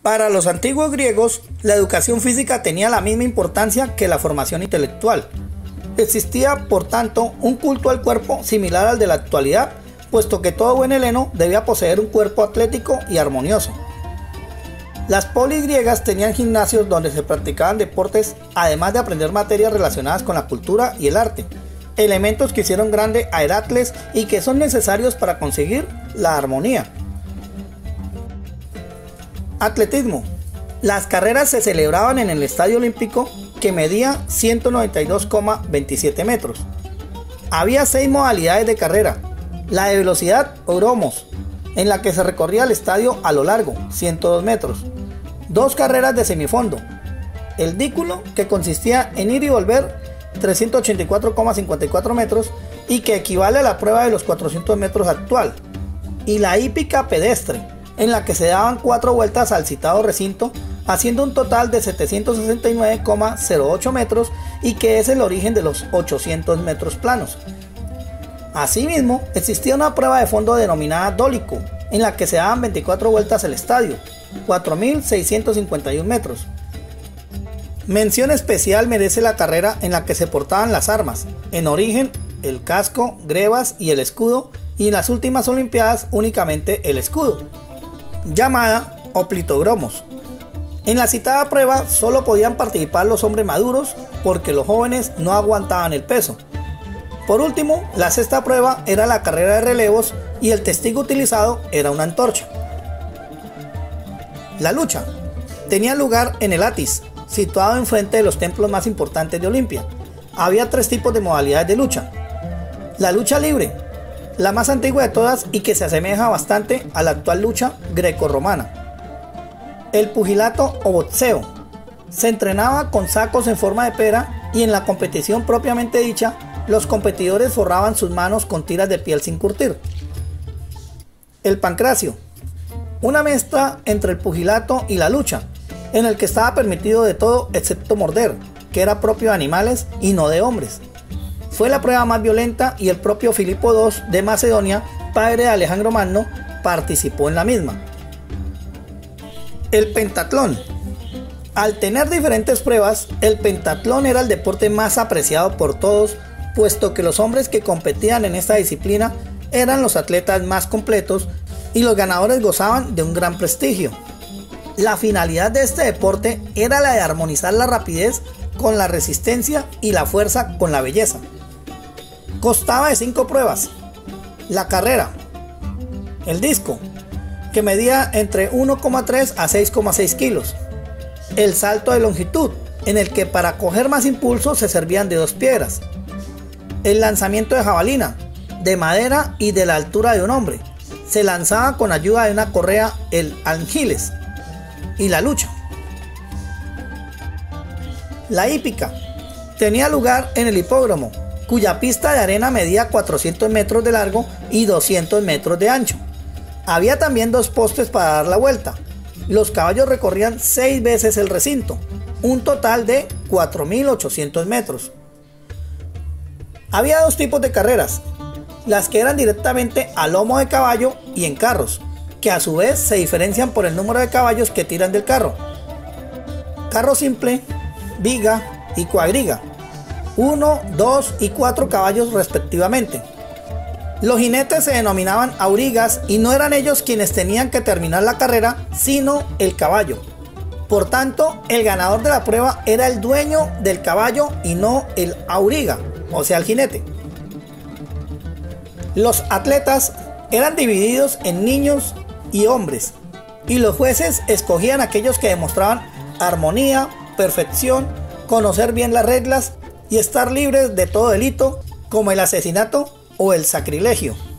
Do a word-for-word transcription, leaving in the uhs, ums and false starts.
Para los antiguos griegos, la educación física tenía la misma importancia que la formación intelectual. Existía, por tanto, un culto al cuerpo similar al de la actualidad, puesto que todo buen heleno debía poseer un cuerpo atlético y armonioso. Las polis griegas tenían gimnasios donde se practicaban deportes, además de aprender materias relacionadas con la cultura y el arte, elementos que hicieron grande a Heracles y que son necesarios para conseguir la armonía. Atletismo. Las carreras se celebraban en el Estadio Olímpico, que medía ciento noventa y dos coma veintisiete metros. Había seis modalidades de carrera: la de velocidad o gromos, en la que se recorría el estadio a lo largo, ciento dos metros; dos carreras de semifondo: el dículo, que consistía en ir y volver, trescientos ochenta y cuatro coma cincuenta y cuatro metros, y que equivale a la prueba de los cuatrocientos metros actual; y la hípica pedestre, en la que se daban cuatro vueltas al citado recinto, haciendo un total de setecientos sesenta y nueve coma cero ocho metros, y que es el origen de los ochocientos metros planos. Asimismo, existía una prueba de fondo denominada dólico, en la que se daban veinticuatro vueltas al estadio, cuatro mil seiscientos cincuenta y uno metros. Mención especial merece la carrera en la que se portaban las armas, en origen el casco, grebas y el escudo, y en las últimas olimpiadas únicamente el escudo, llamada oplitogromos. En la citada prueba solo podían participar los hombres maduros, porque los jóvenes no aguantaban el peso. Por último, la sexta prueba era la carrera de relevos, y el testigo utilizado era una antorcha. La lucha tenía lugar en el Atis, situado enfrente de los templos más importantes de Olimpia. Había tres tipos de modalidades de lucha: la lucha libre, la más antigua de todas y que se asemeja bastante a la actual lucha grecorromana; el pugilato o boxeo, se entrenaba con sacos en forma de pera, y en la competición propiamente dicha, los competidores forraban sus manos con tiras de piel sin curtir; el pancracio, una mezcla entre el pugilato y la lucha, en el que estaba permitido de todo excepto morder, que era propio de animales y no de hombres. Fue la prueba más violenta, y el propio Filipo segundo de Macedonia, padre de Alejandro Magno, participó en la misma. El pentatlón. Al tener diferentes pruebas, el pentatlón era el deporte más apreciado por todos, puesto que los hombres que competían en esta disciplina eran los atletas más completos, y los ganadores gozaban de un gran prestigio. La finalidad de este deporte era la de armonizar la rapidez con la resistencia y la fuerza con la belleza. Constaba de cinco pruebas: la carrera, el disco, que medía entre uno coma tres a seis coma seis kilos; el salto de longitud, en el que para coger más impulso se servían de dos piedras; el lanzamiento de jabalina, de madera y de la altura de un hombre, se lanzaba con ayuda de una correa, el algiles; y la lucha. La hípica tenía lugar en el hipódromo, cuya pista de arena medía cuatrocientos metros de largo y doscientos metros de ancho. Había también dos postes para dar la vuelta. Los caballos recorrían seis veces el recinto, un total de cuatro mil ochocientos metros. Había dos tipos de carreras: las que eran directamente a lomo de caballo y en carros, que a su vez se diferencian por el número de caballos que tiran del carro: carro simple, viga y cuadriga, uno, dos y cuatro caballos respectivamente. Los jinetes se denominaban aurigas, y no eran ellos quienes tenían que terminar la carrera, sino el caballo. Por tanto, el ganador de la prueba era el dueño del caballo y no el auriga, o sea el jinete. Los atletas eran divididos en niños y hombres, y los jueces escogían aquellos que demostraban armonía, perfección, conocer bien las reglas y estar libres de todo delito, como el asesinato o el sacrilegio.